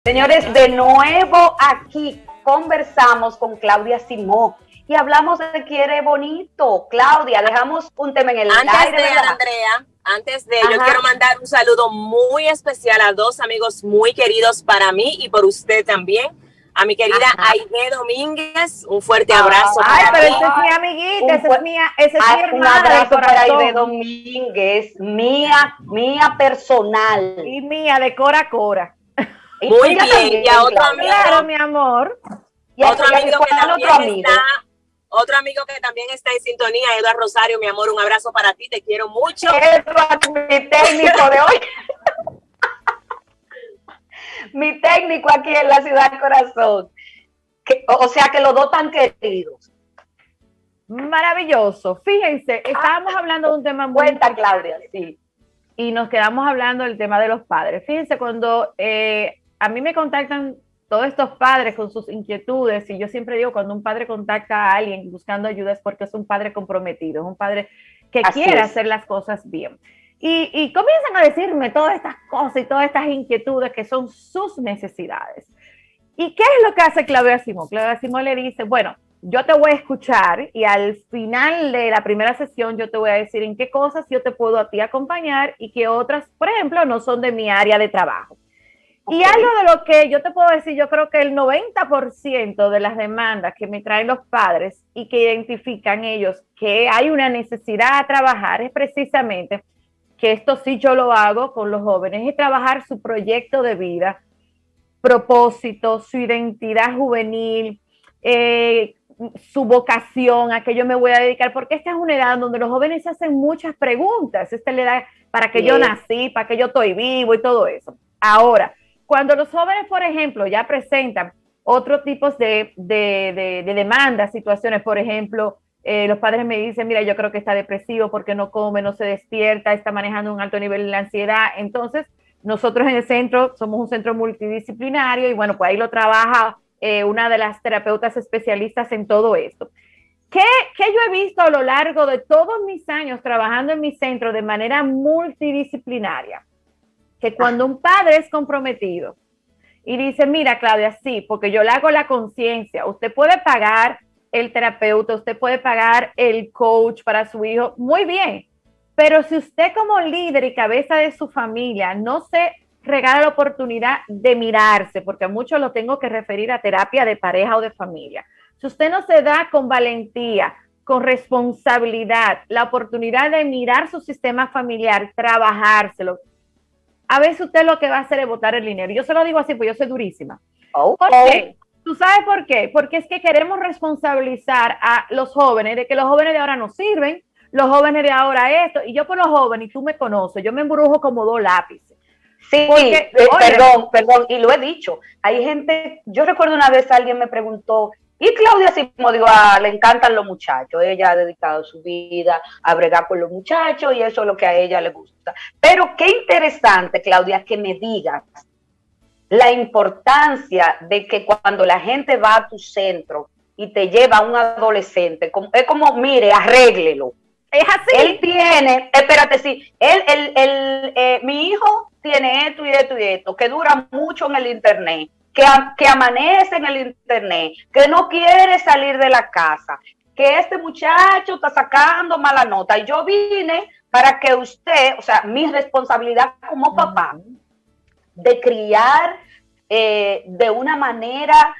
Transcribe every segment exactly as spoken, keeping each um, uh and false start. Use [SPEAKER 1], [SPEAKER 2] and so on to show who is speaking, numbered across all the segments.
[SPEAKER 1] Señores, de nuevo aquí conversamos con Claudia Simó y hablamos de Quiere Bonito. Claudia, dejamos un tema en el
[SPEAKER 2] antes
[SPEAKER 1] aire.
[SPEAKER 2] De, Andrea, antes de, Ajá. yo quiero mandar un saludo muy especial a dos amigos muy queridos para mí y por usted también. A mi querida Ajá. Aide Domínguez, un fuerte abrazo.
[SPEAKER 3] Ay, para pero esa es mi amiguita, esa es mía, esa es mi hermana.
[SPEAKER 1] Un abrazo para Aide Domínguez, mía, mía personal.
[SPEAKER 3] Y mía de cora a cora.
[SPEAKER 2] Muy bien, también, y a otro amigo.
[SPEAKER 3] Claro, mi amor.
[SPEAKER 2] Y otro amigo que también otro amigo? está, otro amigo que también está en sintonía, Eduardo Rosario, mi amor, un abrazo para ti, te quiero mucho.
[SPEAKER 1] Eduardo, mi técnico de hoy. Mi técnico aquí en la ciudad corazón. Que, o sea que los dos tan queridos.
[SPEAKER 3] Maravilloso. Fíjense, estábamos ah, hablando de un tema muy
[SPEAKER 1] cuenta, Claudia, sí.
[SPEAKER 3] Y nos quedamos hablando del tema de los padres. Fíjense, cuando eh, a mí me contactan todos estos padres con sus inquietudes, y yo siempre digo, cuando un padre contacta a alguien buscando ayuda es porque es un padre comprometido, es un padre que Así quiere es. hacer las cosas bien. Y, y comienzan a decirme todas estas cosas y todas estas inquietudes que son sus necesidades. ¿Y qué es lo que hace Claudia Simó? Claudia Simó le dice, bueno, yo te voy a escuchar y al final de la primera sesión yo te voy a decir en qué cosas yo te puedo a ti acompañar y qué otras, por ejemplo, no son de mi área de trabajo. Okay. Y algo de lo que yo te puedo decir, yo creo que el noventa por ciento de las demandas que me traen los padres y que identifican ellos que hay una necesidad a trabajar es precisamente que esto sí yo lo hago con los jóvenes, es trabajar su proyecto de vida, propósito, su identidad juvenil, eh, su vocación, a qué yo me voy a dedicar, porque esta es una edad donde los jóvenes se hacen muchas preguntas, esta es la edad para que sí. yo nací, para que yo estoy vivo y todo eso. Ahora, cuando los jóvenes, por ejemplo, ya presentan otros tipos de, de, de, de demandas, situaciones, por ejemplo, eh, los padres me dicen, mira, yo creo que está depresivo porque no come, no se despierta, está manejando un alto nivel de ansiedad. Entonces, nosotros en el centro somos un centro multidisciplinario y bueno, pues ahí lo trabaja eh, una de las terapeutas especialistas en todo esto. ¿Qué, ¿Qué yo he visto a lo largo de todos mis años trabajando en mi centro de manera multidisciplinaria? Que cuando un padre es comprometido y dice, mira, Claudia, sí, porque yo le hago la conciencia, usted puede pagar el terapeuta, usted puede pagar el coach para su hijo, muy bien, pero si usted como líder y cabeza de su familia no se regala la oportunidad de mirarse, porque a muchos lo tengo que referir a terapia de pareja o de familia, si usted no se da con valentía, con responsabilidad, la oportunidad de mirar su sistema familiar, trabajárselo, a veces usted lo que va a hacer es botar el dinero. Yo se lo digo así, pues yo soy durísima.
[SPEAKER 1] Oh,
[SPEAKER 3] ¿Por
[SPEAKER 1] oh.
[SPEAKER 3] qué? ¿Tú sabes por qué? Porque es que queremos responsabilizar a los jóvenes de que los jóvenes de ahora no sirven, los jóvenes de ahora esto, y yo por los jóvenes, y tú me conoces, yo me embrujo como dos lápices.
[SPEAKER 1] Sí, Porque, eh, perdón, perdón, y lo he dicho, hay gente, yo recuerdo una vez alguien me preguntó, y Claudia Simó, digo, ah, le encantan los muchachos, ella ha dedicado su vida a bregar con los muchachos y eso es lo que a ella le gusta. Pero qué interesante, Claudia, que me digas la importancia de que cuando la gente va a tu centro y te lleva a un adolescente, como, es como, mire, arréglelo.
[SPEAKER 3] Es así.
[SPEAKER 1] Él tiene, espérate, sí, él, él, él, eh, mi hijo tiene esto y esto y esto, que dura mucho en el internet. Que, que amanece en el internet, que no quiere salir de la casa, que este muchacho está sacando mala nota. Y yo vine para que usted, o sea, mi responsabilidad como papá, de criar eh, de una manera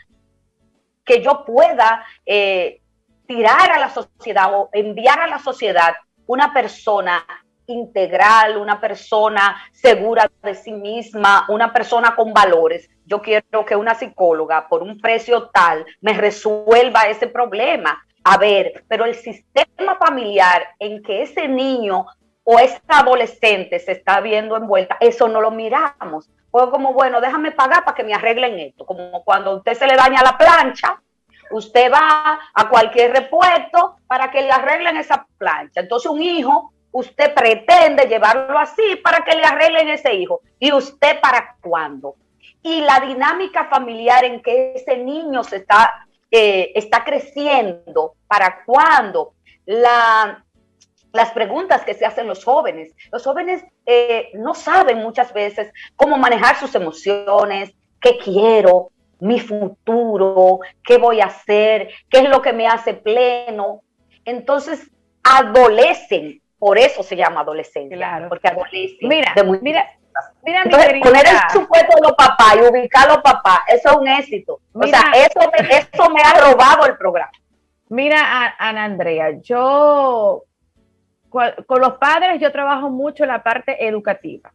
[SPEAKER 1] que yo pueda eh, tirar a la sociedad o enviar a la sociedad una persona integral, una persona segura de sí misma, una persona con valores. Yo quiero que una psicóloga por un precio tal me resuelva ese problema. A ver, pero el sistema familiar en que ese niño o ese adolescente se está viendo envuelta, eso no lo miramos. Pues como, bueno, déjame pagar para que me arreglen esto. Como cuando a usted se le daña la plancha, usted va a cualquier repuesto para que le arreglen esa plancha. Entonces un hijo, usted pretende llevarlo así para que le arreglen ese hijo. ¿Y usted para cuándo? Y la dinámica familiar en que ese niño se está, eh, está creciendo, ¿para cuándo? La, las preguntas que se hacen los jóvenes. Los jóvenes eh, no saben muchas veces cómo manejar sus emociones, qué quiero, mi futuro, qué voy a hacer, qué es lo que me hace pleno. Entonces, adolecen, por eso se llama adolescencia,
[SPEAKER 3] claro.
[SPEAKER 1] porque adolecen.
[SPEAKER 3] Mira,
[SPEAKER 1] de muy
[SPEAKER 3] mira, mira,
[SPEAKER 1] entonces,
[SPEAKER 3] mi
[SPEAKER 1] poner el supuesto de los papás y ubicar a los papás, eso es un éxito. Mira, o sea, eso me, eso me ha robado el programa.
[SPEAKER 3] Mira, Ana Andrea, yo con los padres yo trabajo mucho la parte educativa,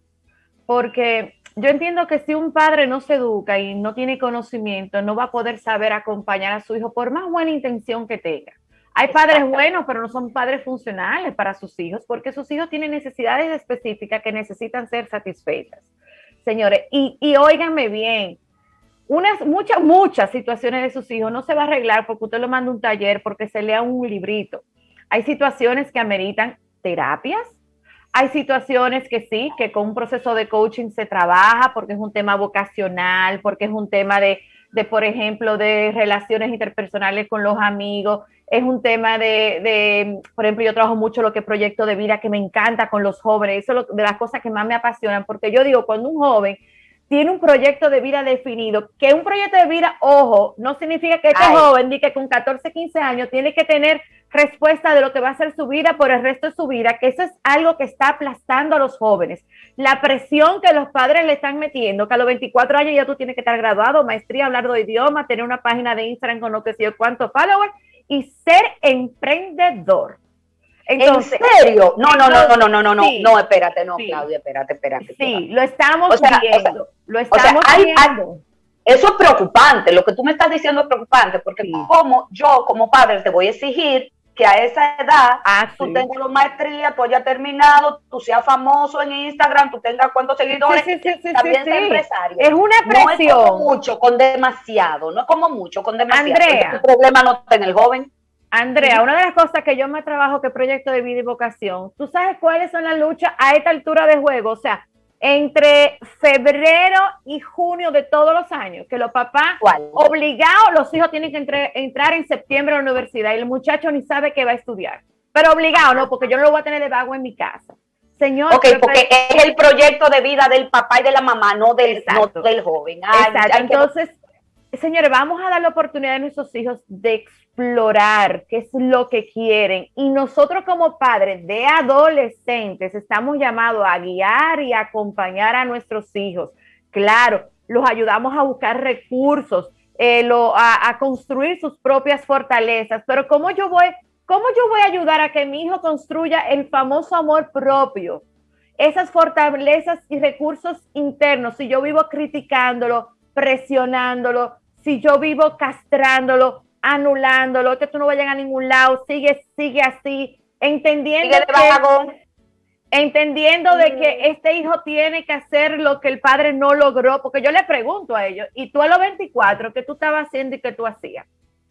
[SPEAKER 3] porque yo entiendo que si un padre no se educa y no tiene conocimiento, no va a poder saber acompañar a su hijo por más buena intención que tenga. Hay padres buenos, pero no son padres funcionales para sus hijos, porque sus hijos tienen necesidades específicas que necesitan ser satisfechas. Señores, y, y óiganme bien, unas, muchas, muchas situaciones de sus hijos no se va a arreglar porque usted lo manda a un taller, porque se lea un librito. Hay situaciones que ameritan terapias, hay situaciones que sí, que con un proceso de coaching se trabaja porque es un tema vocacional, porque es un tema de, de por ejemplo, de relaciones interpersonales con los amigos, es un tema de, de, por ejemplo, yo trabajo mucho lo que es proyecto de vida, que me encanta con los jóvenes, eso es lo, de las cosas que más me apasionan, porque yo digo, cuando un joven tiene un proyecto de vida definido, que un proyecto de vida, ojo, no significa que este Ay. joven, ni que con catorce, quince años, tiene que tener respuesta de lo que va a ser su vida por el resto de su vida, que eso es algo que está aplastando a los jóvenes. La presión que los padres le están metiendo, que a los veinticuatro años ya tú tienes que estar graduado, maestría, hablar de idioma, tener una página de Instagram con no sé yo cuántos followers, y ser emprendedor.
[SPEAKER 1] Entonces, ¿en serio? No, no, no, no, no, no, no, sí, no, espérate, no, sí. Claudia, espérate, espérate.
[SPEAKER 3] Sí, espérate. Lo estamos o sea, viendo, o sea, lo estamos
[SPEAKER 1] o sea, hay,
[SPEAKER 3] viendo.
[SPEAKER 1] Hay, eso es preocupante, lo que tú me estás diciendo es preocupante, porque sí. como yo como padre te voy a exigir que a esa edad ah, tú sí. tengas la maestría, tú hayas terminado, tú seas famoso en Instagram, tú tengas cuántos seguidores,
[SPEAKER 3] sí, sí, sí,
[SPEAKER 1] también
[SPEAKER 3] sí,
[SPEAKER 1] seas
[SPEAKER 3] sí.
[SPEAKER 1] empresario.
[SPEAKER 3] Es una presión.
[SPEAKER 1] No es como mucho, con demasiado, no es como mucho, con demasiado.
[SPEAKER 3] Andrea,
[SPEAKER 1] tu problema no está en el joven.
[SPEAKER 3] Andrea, una de las cosas que yo me trabajo que es proyecto de vida y vocación, ¿tú sabes cuáles son las luchas a esta altura de juego? O sea, entre febrero y junio de todos los años, que los papás ¿Cuál? obligados, los hijos tienen que entre, entrar en septiembre a la universidad y el muchacho ni sabe que va a estudiar, pero obligado, no, porque yo no lo voy a tener de vago en mi casa. Señor,
[SPEAKER 1] ok, porque es el proyecto de vida del papá y de la mamá, no del, no del joven. Ay,
[SPEAKER 3] Exacto, entonces, que... señores, vamos a dar la oportunidad a nuestros hijos de explorar qué es lo que quieren, y nosotros como padres de adolescentes estamos llamados a guiar y acompañar a nuestros hijos. Claro, los ayudamos a buscar recursos, eh, lo, a, a construir sus propias fortalezas, pero ¿cómo yo voy, cómo yo voy a ayudar a que mi hijo construya el famoso amor propio? Esas fortalezas y recursos internos, si yo vivo criticándolo, presionándolo, si yo vivo castrándolo, anulándolo, que tú no vayas a ningún lado, sigue, sigue así, entendiendo,
[SPEAKER 1] sigue
[SPEAKER 3] que, entendiendo mm. de que este hijo tiene que hacer lo que el padre no logró, porque yo le pregunto a ellos, y tú a los veinticuatro, ¿qué tú estabas haciendo y qué tú hacías?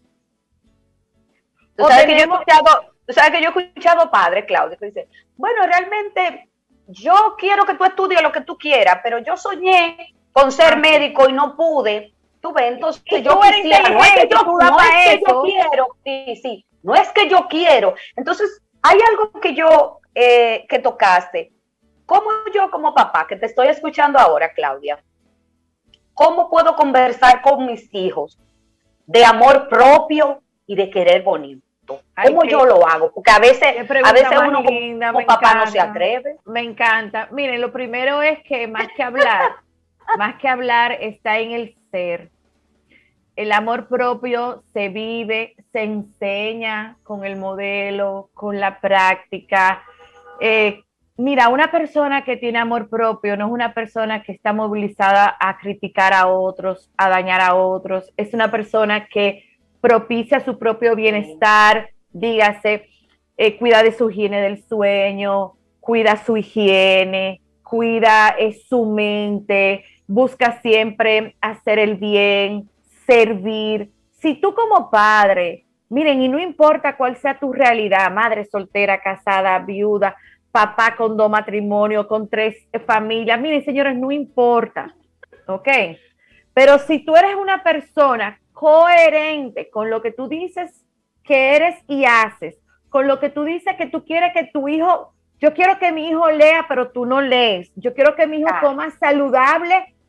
[SPEAKER 1] Tú sabes, tenemos... que yo he escuchado, tú sabes que yo he escuchado padres, Claudia, que dice, bueno, realmente yo quiero que tú estudies lo que tú quieras, pero yo soñé con ser ah, médico y no pude. Tú ves, entonces yo quisiera, no es que yo, no es que yo quiero, sí, sí, no es que yo quiero. Entonces, hay algo que yo, eh, que tocaste. ¿Cómo yo como papá, que te estoy escuchando ahora, Claudia, cómo puedo conversar con mis hijos de amor propio y de querer bonito? ¿Cómo Ay, yo que, lo hago? Porque a veces, a veces uno
[SPEAKER 3] linda,
[SPEAKER 1] como papá encanta, no se atreve.
[SPEAKER 3] Me encanta. Miren, lo primero es que más que hablar, más que hablar está en el ser. El amor propio se vive, se enseña con el modelo, con la práctica. Eh, mira, una persona que tiene amor propio no es una persona que está movilizada a criticar a otros, a dañar a otros. Es una persona que propicia su propio bienestar, dígase, eh, cuida de su higiene del sueño, cuida su higiene, cuida eh, su mente, busca siempre hacer el bien, servir. Si tú como padre, miren, y no importa cuál sea tu realidad, madre soltera, casada, viuda, papá con dos matrimonios, con tres familias, miren, señores, no importa, ¿ok? Pero si tú eres una persona coherente con lo que tú dices que eres y haces, con lo que tú dices que tú quieres que tu hijo, yo quiero que mi hijo lea, pero tú no lees, yo quiero que mi hijo ah. coma saludable,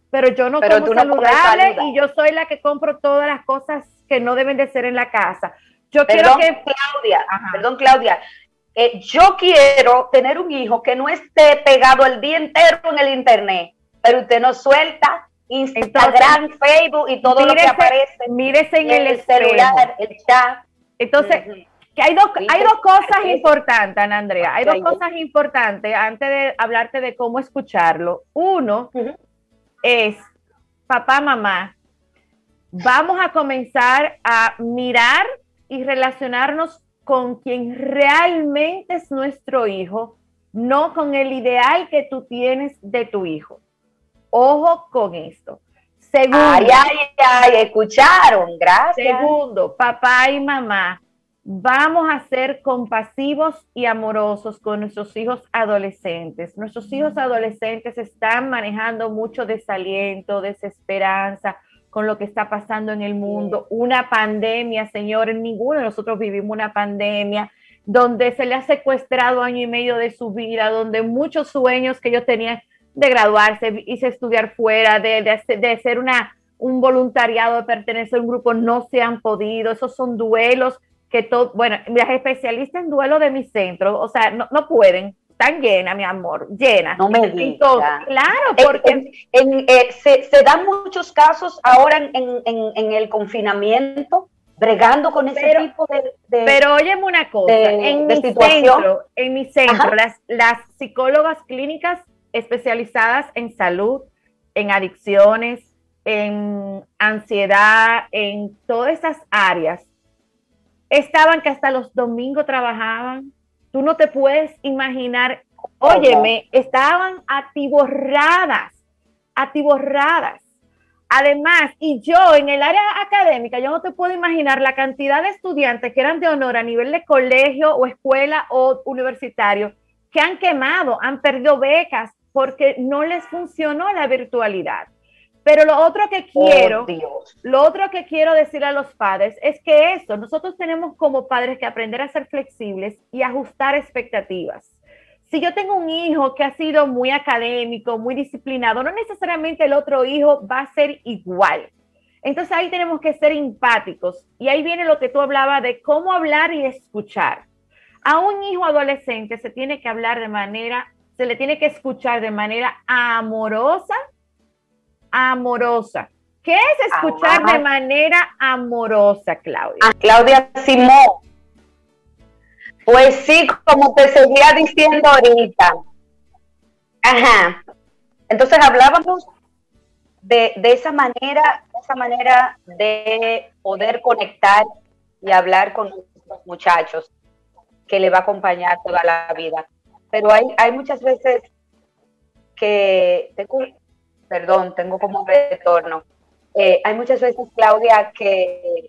[SPEAKER 3] pero yo no
[SPEAKER 1] pero
[SPEAKER 3] como
[SPEAKER 1] no
[SPEAKER 3] saludable y yo soy la que compro todas las cosas que no deben de ser en la casa. Yo
[SPEAKER 1] perdón,
[SPEAKER 3] quiero que...
[SPEAKER 1] Claudia, Ajá. perdón, Claudia, eh, yo quiero tener un hijo que no esté pegado el día entero en el internet, pero usted no suelta Instagram, entonces, Facebook y todo mírese, lo que aparece.
[SPEAKER 3] Mírese en el,
[SPEAKER 1] el celular, el chat.
[SPEAKER 3] Entonces, uh-huh. que hay dos, hay dos cosas importantes, Ana Andrea, hay dos cosas importantes antes de hablarte de cómo escucharlo. Uno uh-huh. es, papá, mamá, vamos a comenzar a mirar y relacionarnos con quien realmente es nuestro hijo, no con el ideal que tú tienes de tu hijo. Ojo con esto. Segundo,
[SPEAKER 1] ay, ay, ay, escucharon, gracias.
[SPEAKER 3] Segundo, papá y mamá, vamos a ser compasivos y amorosos con nuestros hijos adolescentes. Nuestros hijos adolescentes están manejando mucho desaliento, desesperanza con lo que está pasando en el mundo. Una pandemia, señores, ninguno de nosotros vivimos una pandemia donde se le ha secuestrado año y medio de su vida, donde muchos sueños que ellos tenían de graduarse, irse a estudiar fuera, de, de, de ser una, un voluntariado, de pertenecer a un grupo, no se han podido. Esos son duelos que todo, bueno, las especialistas en duelo de mi centro, o sea, no, no pueden, están llenas, mi amor, llenas.
[SPEAKER 1] No me digas.
[SPEAKER 3] Claro, porque
[SPEAKER 1] en, en, en, eh, se, se dan muchos casos ahora en, en, en, en el confinamiento, bregando con ese
[SPEAKER 3] pero,
[SPEAKER 1] tipo de, de
[SPEAKER 3] Pero óyeme una cosa,
[SPEAKER 1] de,
[SPEAKER 3] en,
[SPEAKER 1] de
[SPEAKER 3] mi centro, en mi centro, las, las psicólogas clínicas especializadas en salud, en adicciones, en ansiedad, en todas esas áreas, estaban que hasta los domingos trabajaban. Tú no te puedes imaginar, óyeme, estaban atiborradas, atiborradas. Además, y yo en el área académica, yo no te puedo imaginar la cantidad de estudiantes que eran de honor a nivel de colegio o escuela o universitario, que han quemado, han perdido becas porque no les funcionó la virtualidad. Pero lo otro que quiero, oh, Dios. lo otro que quiero decir a los padres es que eso, nosotros tenemos como padres que aprender a ser flexibles y ajustar expectativas. Si yo tengo un hijo que ha sido muy académico, muy disciplinado, no necesariamente el otro hijo va a ser igual. Entonces ahí tenemos que ser empáticos. Y ahí viene lo que tú hablabas de cómo hablar y escuchar. A un hijo adolescente se tiene que hablar de manera, se le tiene que escuchar de manera amorosa, amorosa. ¿Qué es escuchar ah, de manera amorosa, Claudia?
[SPEAKER 1] Ah, Claudia Simón. Pues sí, como te seguía diciendo ahorita. Ajá. Entonces hablábamos de, de esa manera, de esa manera de poder conectar y hablar con nuestros muchachos, que le va a acompañar toda la vida. Pero hay, hay muchas veces que, tengo, perdón, tengo como un retorno. Eh, hay muchas veces, Claudia, que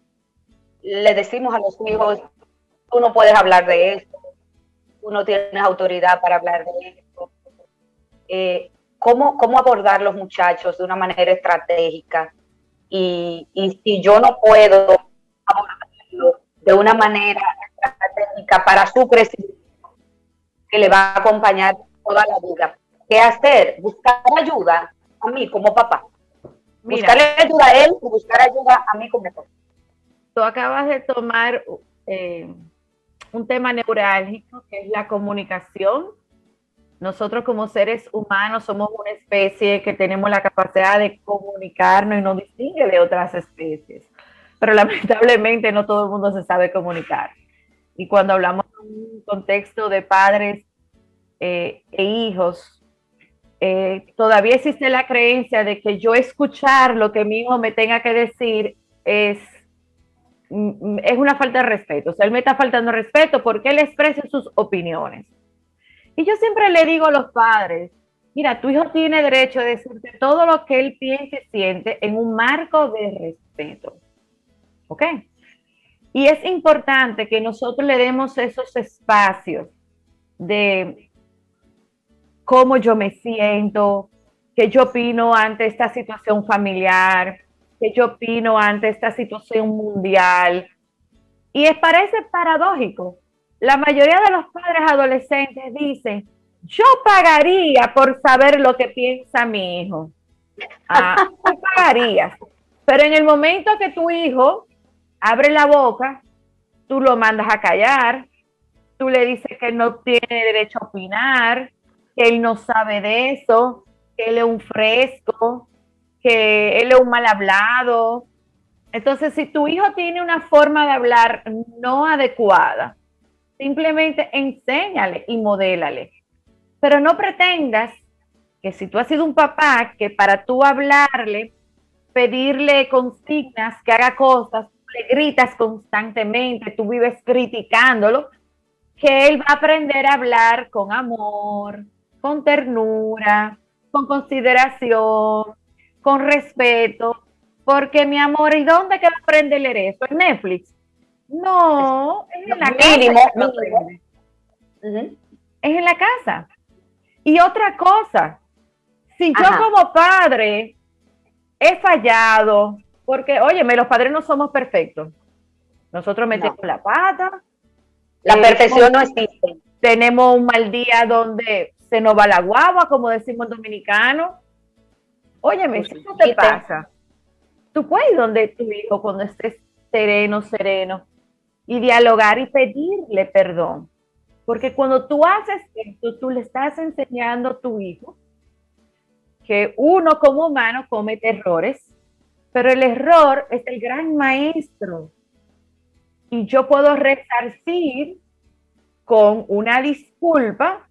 [SPEAKER 1] le decimos a los hijos, tú no puedes hablar de esto, tú no tienes autoridad para hablar de esto. Eh, ¿cómo, ¿Cómo abordar los muchachos de una manera estratégica? Y, y si yo no puedo abordarlo de una manera estratégica para su crecimiento, que le va a acompañar toda la vida, ¿qué hacer? Buscar ayuda a mí como papá. Mira, buscarle ayuda a él y buscar ayuda a mí como papá.
[SPEAKER 3] Tú acabas de tomar eh, un tema neurálgico, que es la comunicación. Nosotros como seres humanos somos una especie que tenemos la capacidad de comunicarnos y nos distingue de otras especies. Pero lamentablemente no todo el mundo se sabe comunicar. Y cuando hablamos de un contexto de padres eh, e hijos, eh, todavía existe la creencia de que yo escuchar lo que mi hijo me tenga que decir es es una falta de respeto. O sea, él me está faltando respeto porque él expresa sus opiniones. Y yo siempre le digo a los padres, mira, tu hijo tiene derecho a decirte todo lo que él piensa y siente en un marco de respeto. ¿Ok? Y es importante que nosotros le demos esos espacios de cómo yo me siento, qué yo opino ante esta situación familiar, que yo opino ante esta situación mundial. Y es, parece paradójico. La mayoría de los padres adolescentes dicen, yo pagaría por saber lo que piensa mi hijo. Ah, tú pagarías. Pero en el momento que tu hijo abre la boca, tú lo mandas a callar, tú le dices que no tiene derecho a opinar, que él no sabe de eso, que él es un fresco, que él es un mal hablado. Entonces, si tu hijo tiene una forma de hablar no adecuada, simplemente enséñale y modélale. Pero no pretendas que si tú has sido un papá que para tú hablarle, pedirle consignas, que haga cosas, le gritas constantemente, tú vives criticándolo, que él va a aprender a hablar con amor, con ternura, con consideración, con respeto, porque mi amor, ¿y dónde que va a aprender a leer eso? ¿En Netflix? No, es en la
[SPEAKER 1] mínimo,
[SPEAKER 3] casa.
[SPEAKER 1] mínimo.
[SPEAKER 3] Uh-huh. Es en la casa. Y otra cosa, si yo
[SPEAKER 1] Ajá.
[SPEAKER 3] como padre he fallado, porque, óyeme, los padres no somos perfectos. Nosotros metemos no. la pata.
[SPEAKER 1] La eh, perfección no existe.
[SPEAKER 3] Tenemos un mal día donde se nos va la guagua, como decimos en dominicano. Óyeme, si eso te pasa, tú puedes ir donde tu hijo cuando estés sereno, sereno, y dialogar y pedirle perdón. Porque cuando tú haces esto, tú le estás enseñando a tu hijo que uno como humano comete errores, pero el error es el gran maestro. Y yo puedo resarcir con una disculpa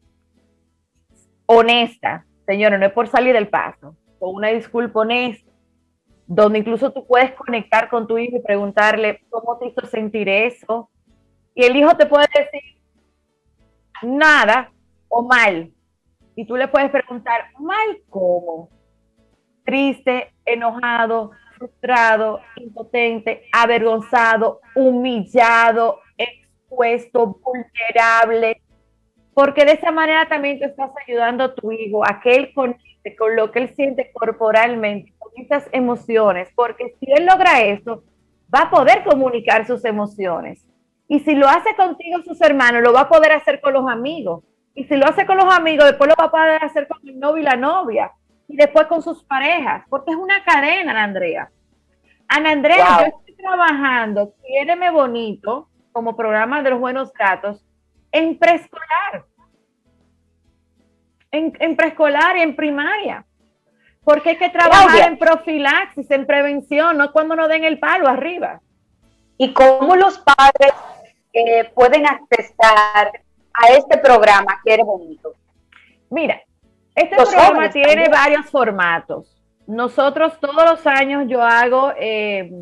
[SPEAKER 3] honesta, señora, no es por salir del paso, con una disculpa honesta, donde incluso tú puedes conectar con tu hijo y preguntarle cómo te hizo sentir eso. Y el hijo te puede decir nada o mal. Y tú le puedes preguntar, ¿mal cómo? Triste, enojado, frustrado, impotente, avergonzado, humillado, expuesto, vulnerable. Porque de esa manera también tú estás ayudando a tu hijo a que él conecte con lo que él siente corporalmente, con esas emociones. Porque si él logra eso, va a poder comunicar sus emociones. Y si lo hace contigo, sus hermanos, lo va a poder hacer con los amigos. Y si lo hace con los amigos, después lo va a poder hacer con el novio y la novia. Y después con sus parejas. Porque es una cadena, Ana Andrea. Ana Andrea, wow. Yo estoy trabajando, Quiéreme Bonito, como programa de los buenos gatos, en preescolar. En, en preescolar y en primaria. Porque hay que trabajar Claudia. en profilaxis, en prevención, no cuando nos den el palo arriba.
[SPEAKER 1] ¿Y cómo los padres eh, pueden accesar a este programa Quiéreme Bonito?
[SPEAKER 3] Mira, este los programa tiene también. varios formatos. Nosotros todos los años yo hago eh,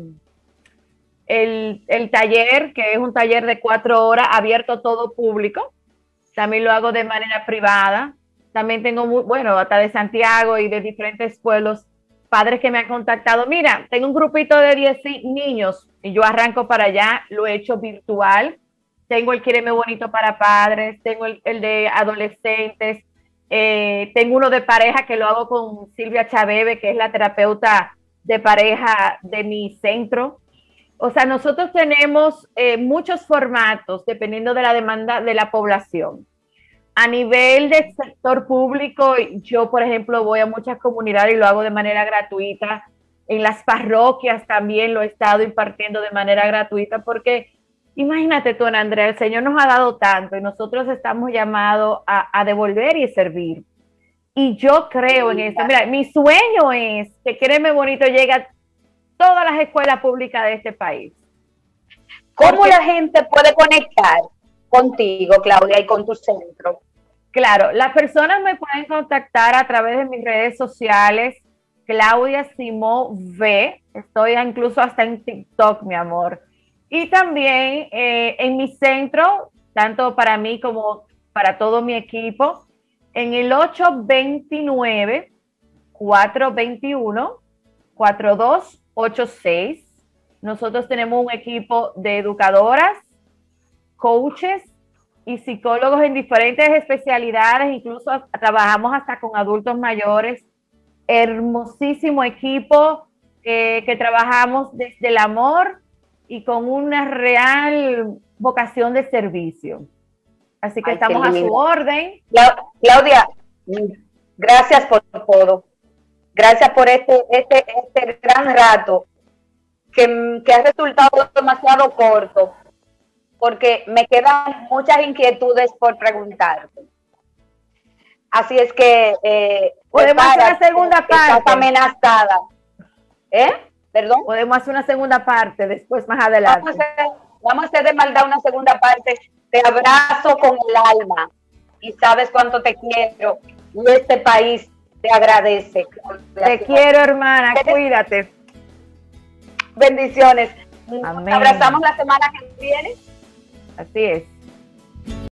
[SPEAKER 3] el, el taller, que es un taller de cuatro horas abierto a todo público. También lo hago de manera privada. También tengo, muy, bueno, hasta de Santiago y de diferentes pueblos, padres que me han contactado. Mira, tengo un grupito de diez niños y yo arranco para allá, lo he hecho virtual. Tengo el Quiéreme Bonito para padres, tengo el, el de adolescentes, eh, tengo uno de pareja que lo hago con Silvia Chabebe, que es la terapeuta de pareja de mi centro. O sea, nosotros tenemos eh, muchos formatos dependiendo de la demanda de la población. A nivel del sector público, yo, por ejemplo, voy a muchas comunidades y lo hago de manera gratuita. En las parroquias también lo he estado impartiendo de manera gratuita porque, imagínate tú, Ana Andrea, el Señor nos ha dado tanto y nosotros estamos llamados a, a devolver y servir. Y yo creo en eso. Mira, mi sueño es que Quiéreme Bonito llegue a todas las escuelas públicas de este país.
[SPEAKER 1] ¿Cómo porque la gente puede conectar contigo, Claudia, y con tu centro?
[SPEAKER 3] Claro, las personas me pueden contactar a través de mis redes sociales, Claudia Simó V, estoy incluso hasta en TikTok, mi amor. Y también eh, en mi centro, tanto para mí como para todo mi equipo, en el ocho dos nueve, cuatro dos uno, cuatro dos ocho seis. Nosotros tenemos un equipo de educadoras, coaches y psicólogos en diferentes especialidades, incluso trabajamos hasta con adultos mayores. Hermosísimo equipo eh, que trabajamos desde el amor y con una real vocación de servicio. Así que Ay, estamos a su orden.
[SPEAKER 1] Claudia, gracias por todo. Gracias por este, este, este gran rato que, que ha resultado demasiado corto, porque me quedan muchas inquietudes por preguntarte. Así es que eh,
[SPEAKER 3] podemos hacer una segunda parte.
[SPEAKER 1] Estás amenazada. ¿Eh? ¿Perdón?
[SPEAKER 3] Podemos hacer una segunda parte después, más adelante.
[SPEAKER 1] Vamos a hacer, vamos a hacer de maldad una segunda parte. Te abrazo con el alma y sabes cuánto te quiero y este país te agradece.
[SPEAKER 3] Te quiero, hermana, cuídate.
[SPEAKER 1] Bendiciones.
[SPEAKER 3] Amén.
[SPEAKER 1] Nos abrazamos la semana que viene.
[SPEAKER 3] Así es.